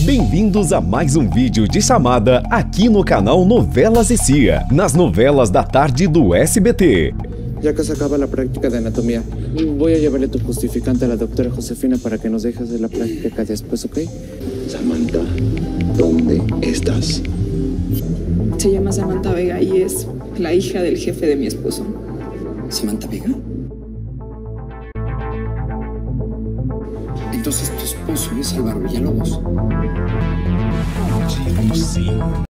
Bem-vindos a mais um vídeo de chamada aqui no canal Novelas e Cia, nas novelas da tarde do SBT. Ya que se acaba la práctica de anatomía, voy a llevarle tu justificante a la doctora Josefina para que nos deje hacer la práctica después, ¿ok? Samantha, ¿dónde estás? Se llama Samantha Vega y es la hija del jefe de mi esposo. ¿Samantha Vega? Entonces tu esposo es Álvaro Villalobos. Sí.